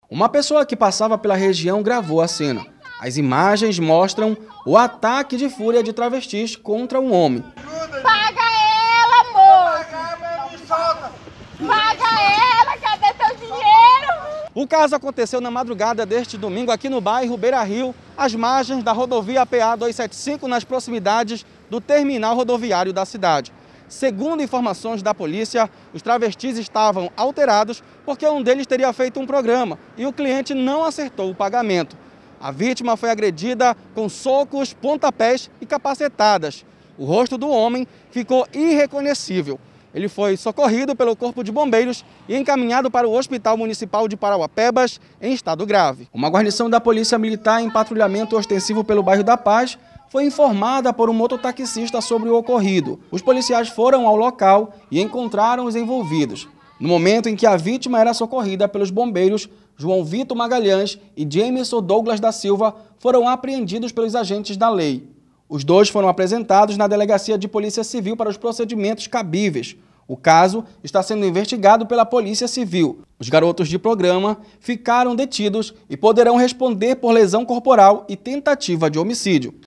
Uma pessoa que passava pela região gravou a cena. As imagens mostram o ataque de fúria de travestis contra um homem. Paga ela, moço! Paga ela, cadê teu dinheiro? O caso aconteceu na madrugada deste domingo aqui no bairro Beira-Rio, às margens da rodovia PA 275, nas proximidades do terminal rodoviário da cidade. Segundo informações da polícia, os travestis estavam alterados porque um deles teria feito um programa e o cliente não acertou o pagamento. A vítima foi agredida com socos, pontapés e capacetadas. O rosto do homem ficou irreconhecível. Ele foi socorrido pelo Corpo de Bombeiros e encaminhado para o Hospital Municipal de Parauapebas em estado grave. Uma guarnição da Polícia Militar em patrulhamento ostensivo pelo bairro da Paz foi informada por um mototaxista sobre o ocorrido. Os policiais foram ao local e encontraram os envolvidos. No momento em que a vítima era socorrida pelos bombeiros, João Vitor Magalhães e Jameson Douglas da Silva foram apreendidos pelos agentes da lei. Os dois foram apresentados na Delegacia de Polícia Civil para os procedimentos cabíveis. O caso está sendo investigado pela Polícia Civil. Os garotos de programa ficaram detidos e poderão responder por lesão corporal e tentativa de homicídio.